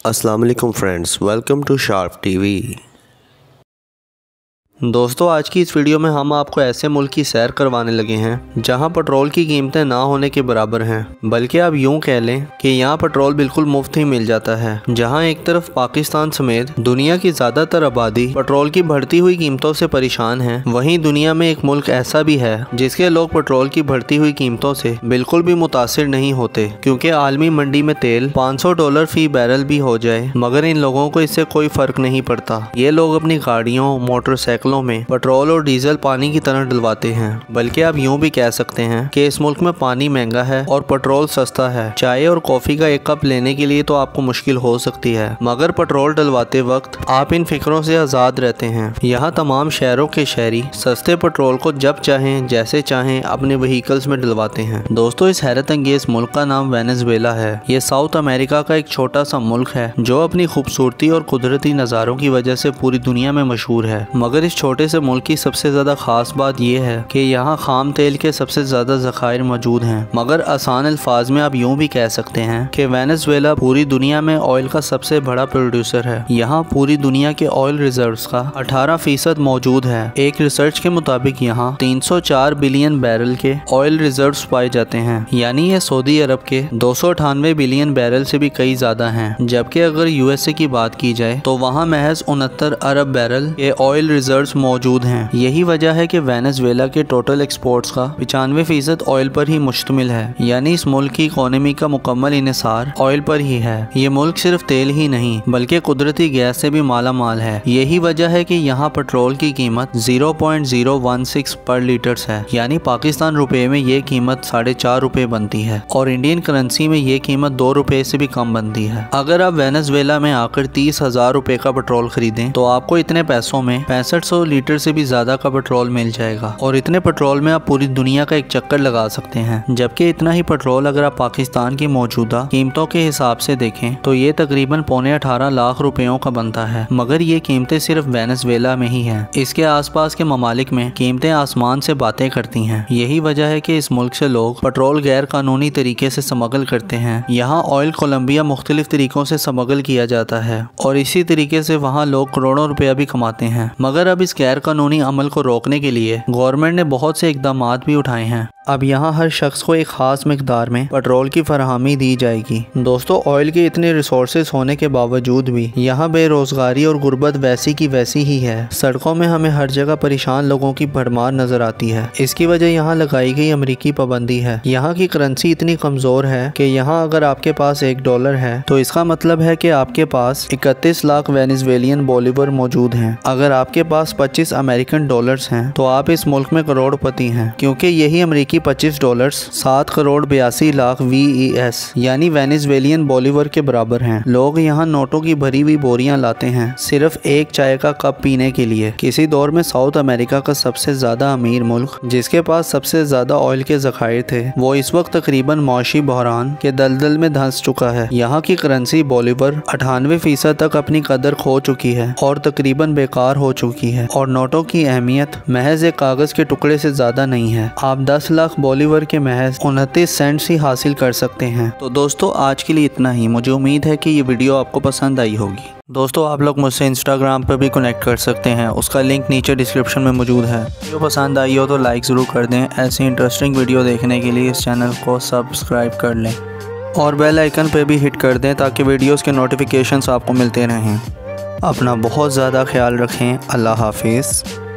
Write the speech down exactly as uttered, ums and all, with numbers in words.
अस्सलाम वालेकुम friends, welcome to sharp TV. दोस्तों, आज की इस वीडियो में हम आपको ऐसे मुल्क की सैर करवाने लगे हैं जहां पेट्रोल की कीमतें ना होने के बराबर हैं, बल्कि आप यूं कह लें कि यहां पेट्रोल बिल्कुल मुफ्त ही मिल जाता है। जहां एक तरफ पाकिस्तान समेत दुनिया की ज़्यादातर आबादी पेट्रोल की बढ़ती हुई कीमतों से परेशान है, वहीं दुनिया में एक मुल्क ऐसा भी है जिसके लोग पेट्रोल की बढ़ती हुई कीमतों से बिल्कुल भी मुतासिर नहीं होते, क्योंकि आलमी मंडी में तेल पाँच सौ डॉलर फी बैरल भी हो जाए मगर इन लोगों को इससे कोई फर्क नहीं पड़ता। ये लोग अपनी गाड़ियों, मोटरसाइकिल में पेट्रोल और डीजल पानी की तरह डलवाते हैं। बल्कि आप यूं भी कह सकते हैं कि इस मुल्क में पानी महंगा है और पेट्रोल सस्ता है। चाय और कॉफी का एक कप लेने के लिए तो आपको मुश्किल हो सकती है, मगर पेट्रोल डलवाते वक्त आप इन फिक्रों से आज़ाद रहते हैं। यहाँ तमाम शहरों के शहरी सस्ते पेट्रोल को जब चाहें जैसे चाहें अपने व्हीकल्स में डलवाते हैं। दोस्तों, इस हैरत अंगेज मुल्क का नाम वेनेजुएला है। ये साउथ अमेरिका का एक छोटा सा मुल्क है जो अपनी खूबसूरती और कुदरती नज़ारों की वजह से पूरी दुनिया में मशहूर है। मगर इस छोटे से मुल्क की सबसे ज्यादा खास बात यह है कि यहाँ खाम तेल के सबसे ज्यादा ज़खायर मौजूद हैं। मगर आसान अल्फाज में आप यूं भी कह सकते हैं कि वेनेजुएला पूरी दुनिया में ऑयल का सबसे बड़ा प्रोड्यूसर है। यहाँ पूरी दुनिया के ऑयल रिजर्व्स का अठारह फीसद मौजूद है। एक रिसर्च के मुताबिक यहाँ तीन सौ चार बिलियन बैरल के ऑयल रिजर्व्स पाए जाते हैं, यानी ये सऊदी अरब के दो सौ अठानवे बिलियन बैरल से भी कई ज्यादा हैं। जबकि अगर यूएसए की बात की जाए तो वहाँ महज उनहत्तर अरब बैरल के ऑयल रिजर्व्स मौजूद हैं। यही वजह है कि वेनेजुएला के टोटल एक्सपोर्ट्स का पचानवे फीसद ऑयल पर ही मुश्तमिल है, यानी इस मुल्क की इकोनॉमी का मुकम्मल इन्हिसार ऑयल पर ही है। ये मुल्क सिर्फ तेल ही नहीं बल्कि कुदरती गैस से भी माला माल है। यही वजह है कि यहाँ पेट्रोल की कीमत zero point zero one six per litre है, यानी पाकिस्तान रुपए में ये कीमत साढ़े चार रुपए बनती है और इंडियन करेंसी में ये कीमत दो रुपए से भी कम बनती है। अगर आप वेनेजुएला में आकर तीस हजार रुपए का पेट्रोल खरीदें तो आपको इतने पैसों में पैंसठ सौ लीटर से भी ज्यादा का पेट्रोल मिल जाएगा और इतने पेट्रोल में आप पूरी दुनिया का एक चक्कर लगा सकते हैं। जबकि इतना ही पेट्रोल अगर आप पाकिस्तान की मौजूदा कीमतों के हिसाब से देखें तो ये तकरीबन पौने अठारह लाख रुपयों का बनता है। मगर ये कीमतें सिर्फ वेनेजुएला में ही हैं। इसके आसपास के ममालिक में कीमतें आसमान से बातें करती हैं। यही वजह है कि इस मुल्क से लोग पेट्रोल गैर कानूनी तरीके से स्मगल करते हैं। यहाँ ऑयल कोलंबिया मुख्तलिफ तरीकों से स्मगल किया जाता है और इसी तरीके से वहाँ लोग करोड़ों रुपया भी कमाते हैं। मगर अब इस गैर कानूनी अमल को रोकने के लिए गवर्नमेंट ने बहुत से इकदाम भी उठाए हैं। अब यहाँ हर शख्स को एक खास मिकदार में पेट्रोल की फराहमी दी जाएगी। दोस्तों, ऑयल के इतने रिसोर्सेज होने के बावजूद भी यहाँ बेरोजगारी और गुर्बत वैसी की वैसी ही है। सड़कों में हमें हर जगह परेशान लोगों की भरमार नजर आती है। इसकी वजह यहाँ लगाई गई अमरीकी पाबंदी है। यहाँ की करेंसी इतनी कमजोर है कि यहाँ अगर आपके पास एक डॉलर है तो इसका मतलब है कि आपके पास इकतीस लाख वेनेजुएलियन बोलीवर मौजूद हैं। अगर आपके पास पच्चीस अमेरिकन डॉलर्स हैं तो आप इस मुल्क में करोड़पति हैं, क्योंकि यही अमरीकी पच्चीस डॉलर्स सात करोड़ बयासी लाख वी ई एस यानी वेनेजुएलियन बोलीवर के बराबर हैं। लोग यहाँ नोटों की भरी हुई बोरियां लाते हैं सिर्फ एक चाय का कप पीने के लिए। किसी दौर में साउथ अमेरिका का सबसे ज्यादा अमीर मुल्क जिसके पास सबसे ज्यादा ऑयल के ज़खायर थे, वो इस वक्त तकरीबन मौशी बहरान के दलदल में धंस चुका है। यहाँ की करेंसी बोलीवर अठानवे फीसद तक अपनी कदर खो चुकी है और तकरीबन बेकार हो चुकी है और नोटों की अहमियत महज एक कागज के टुकड़े से ज्यादा नहीं है। आप दस लाख बोलीवर के महज उनतीस सेंट्स ही हासिल कर सकते हैं। तो दोस्तों, आज के लिए इतना ही। मुझे उम्मीद है कि ये वीडियो आपको पसंद आई होगी। दोस्तों, आप लोग मुझसे इंस्टाग्राम पर भी कनेक्ट कर सकते हैं, उसका लिंक नीचे डिस्क्रिप्शन में मौजूद है। वीडियो पसंद आई हो तो लाइक ज़रूर कर दें। ऐसी इंटरेस्टिंग वीडियो देखने के लिए इस चैनल को सब्सक्राइब कर लें और बेल आइकन पर भी हिट कर दें ताकि वीडियोज़ के नोटिफिकेशंस आपको मिलते रहें। अपना बहुत ज़्यादा ख्याल रखें। अल्लाह हाफिज़।